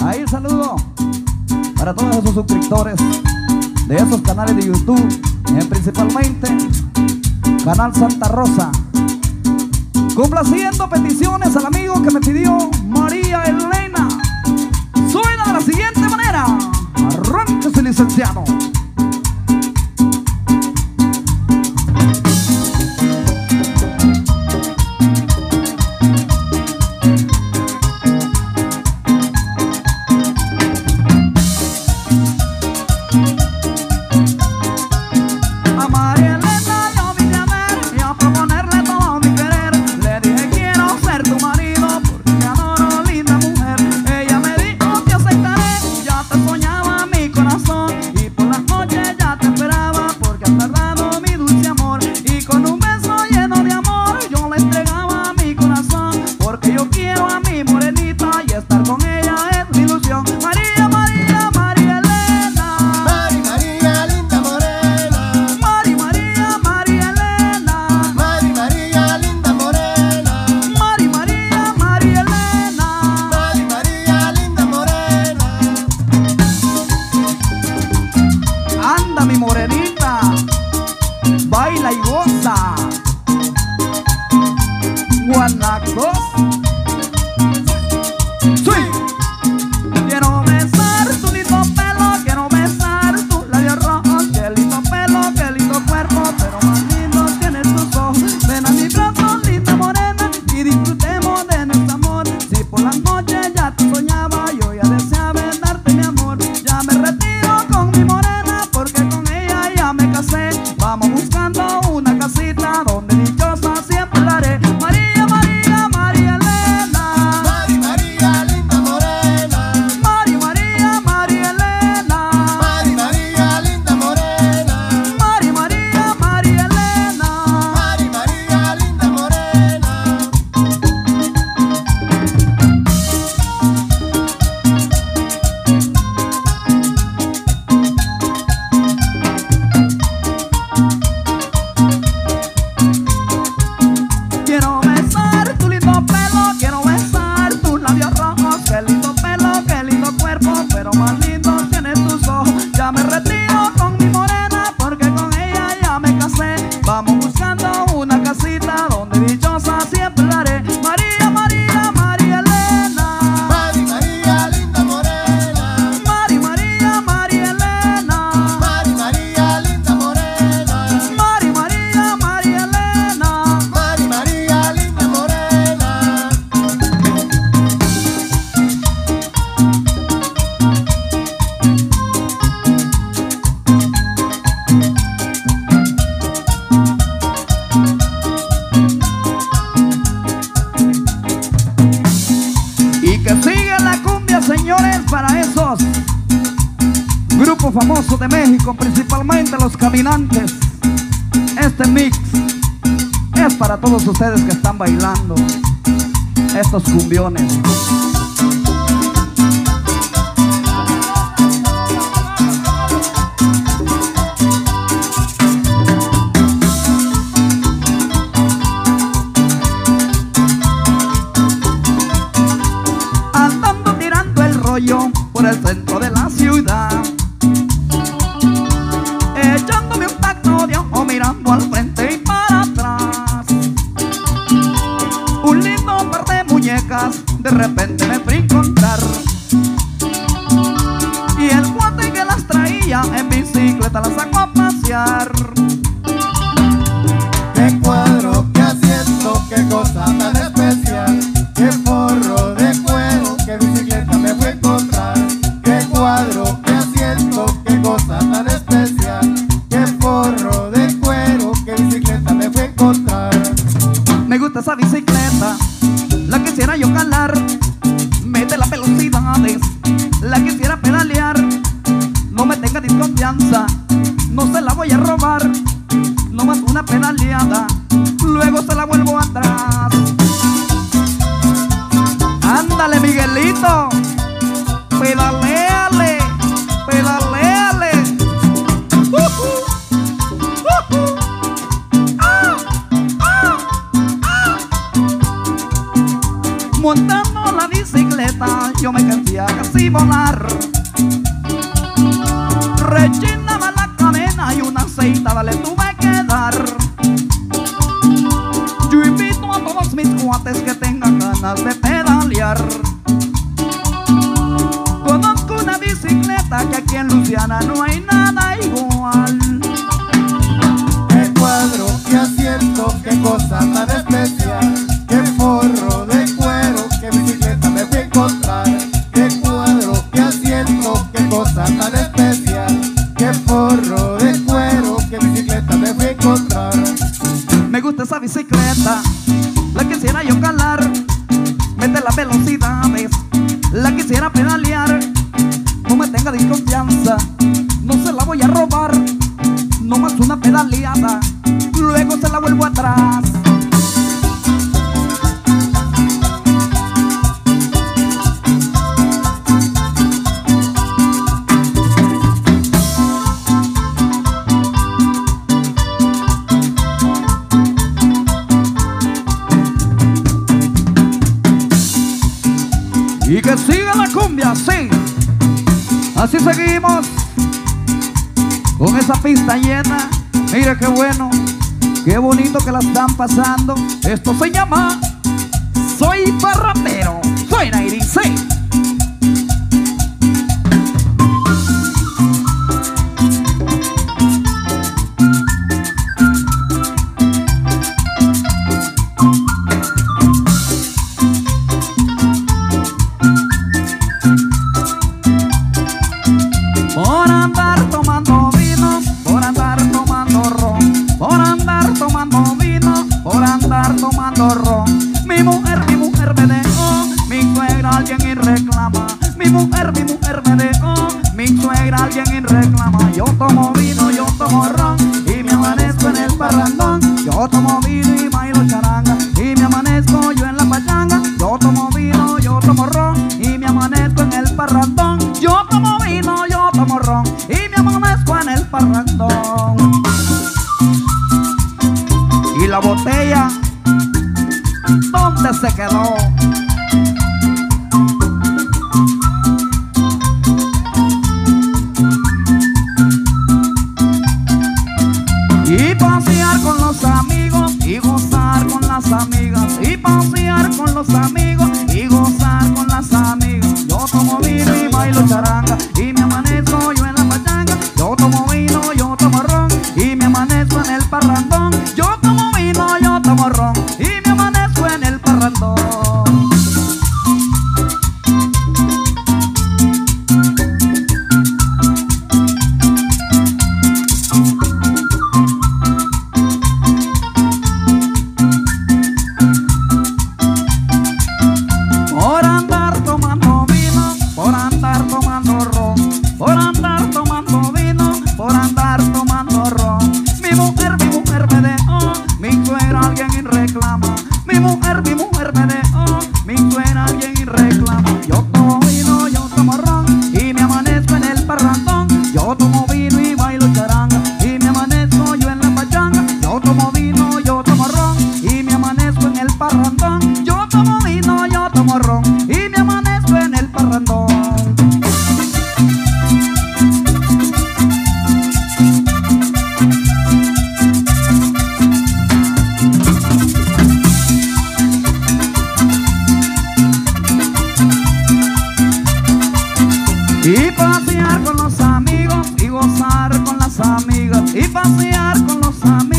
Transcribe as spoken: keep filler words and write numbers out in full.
Ahí el saludo para todos esos suscriptores de esos canales de YouTube, eh, principalmente Canal Santa Rosa. Complaciendo peticiones al amigo que me pidió María Elena. Suena de la siguiente manera. Arránquese, licenciado. Baila y goza. Guanacos. Sí. Quiero besar tu lindo pelo, quiero besar tu labios rojos. Qué lindo pelo, qué lindo cuerpo, pero más lindo tienes tus ojos. Ven a mi brazo, linda morena, y disfrutemos de nuestro amor. Si por las noches ya te soñaba, yo ya deseaba darte mi amor. Ya me retiro con mi morena, porque con ella ya me casé. Vamos buscando una casita donde dichosa siempre la haré. María, María, María Elena. Mari, María, linda morena. Mari, María, María Elena. Mari, María, linda morena. Mari, María, María Elena. Mari, María, linda morena. Quiero besar tu lindo pelo, quiero besar tus labios rojos. Qué lindo pelo, qué lindo cuerpo, pero más lindo tienes tus ojos. Ya me retiro con mi morena, porque con ella ya me casé. Vamos buscando una casita donde dichosa siempre la haré. María, María, María Elena. Mari, María, linda morena. Mari, María, María Elena. Mari, María, linda morena. Mari, María, María Elena. Mari, María, linda morena. Y que siga la cumbia, señores, para esos grupos famosos de México, principalmente los Caminantes. Este mix es para todos ustedes que están bailando estos cumbiones. Andando tirando el rollo por el centro de la ciudad, echándome un tacto de ojo mirando al frente y para atrás. Un lindo par de muñecas de repente me fui a encontrar, y el cuate que las traía en bicicleta las sacó a pasear. Qué cuadro, qué asiento, qué cosa tan especial. Qué forro de cuero, qué bicicleta me fue a encontrar. Qué cuadro, qué asiento, qué cosa tan especial. Qué forro de cuero, qué bicicleta me fue a encontrar. Me gusta esa bicicleta, la quisiera yo calar. Mete las velocidades, la quisiera pedalear. No me tenga desconfianza, no se la voy a robar. No más una pedaleada, luego se la vuelvo atrás. Ándale, Miguelito, pedaleale, pedaleale. Uh -huh. Uh -huh. Ah, ah, ah. Montando la bicicleta, yo me cansé viajes y volar. Rechinaba la cadena y una aceitada le tuve que dar. Yo invito a todos mis cuates que tengan ganas de pedalear. Conozco una bicicleta que aquí en Luciana no hay nada igual. Qué cuadro, qué asiento, qué cosa tan especial. Qué forro de cuero, qué bicicleta me fui a encontrar. Qué cuadro, qué asiento, qué cosa tan especial. Qué forro de cuero, qué bicicleta me fui a encontrar. Me gusta esa bicicleta, la quisiera yo calar. Mete las velocidades, la quisiera pedalear. No me tenga desconfianza, no se la voy a robar. No más una pedaleada, luego se la vuelvo atrás. Y que siga la cumbia, sí. Así seguimos con esa pista llena. Mire qué bueno, qué bonito que la están pasando. Esto se llama Soy Parrandero. Soy Nairín, sí. Por andar tomando vino, por andar tomando ron, por andar tomando vino, por andar tomando ron. Mi mujer, mi mujer me dejó, mi suegra alguien y reclama. Mi mujer, mi mujer me dejó, mi suegra alguien y reclama. Yo tomo vino, yo tomo ron y me amanezco en el parrandón. Yo tomo vino y bailo charanga y me amanezco yo en la pachanga. Yo tomo vino, yo tomo ron y me amanezco en el parrandón. Yo tomo vino, yo tomo ron y me amanezco en el parrandón. Y la botella, ¿dónde se quedó? Y pasear con los amigos y gozar con las amigas. Y pasear con los amigos y gozar con las amigas. Yo tomo vino y bailo charanga y me amanezco yo en la pachanga. Yo tomo vino, yo tomo ron y me amanezco en el parrandón. Yo tomo vino, yo tomo ron y me amanezco en el parrandón. Por andar tomando vino, por andar tomando ron, por andar tomando vino, por andar tomando ron. Mi mujer, mi mujer me dejó, mi suegra alguien y reclama. Mi mujer, mi mujer me dejó, mi suegra alguien y reclama. Yo tomo vino, yo tomo ron y me amanezco en el parrandón. Yo tomo vino y bailo charanga y me amanezco yo en la pachanga. Yo tomo vino, yo tomo ron y me amanezco en el parrandón. Yo tomo vino, yo tomo ron y me amanezco en el parrandón. Y pasear con los amigos y gozar con las amigas. Y pasear con los amigos